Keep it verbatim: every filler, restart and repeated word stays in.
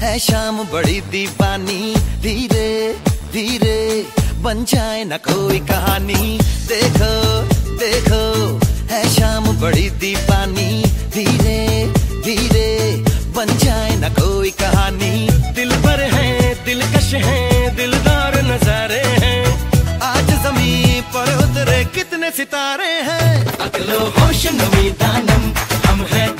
है शाम बड़ी दीवानी, धीरे धीरे बन जाए न कोई कहानी। देखो देखो है शाम बड़ी दीवानी, धीरे धीरे बन जाए न कोई कहानी। दिल पर है दिलकश है दिलदार नजारे हैं, आज ज़मीं पर उतरे कितने सितारे हैं। अकलो होश नमी दानम हम हैं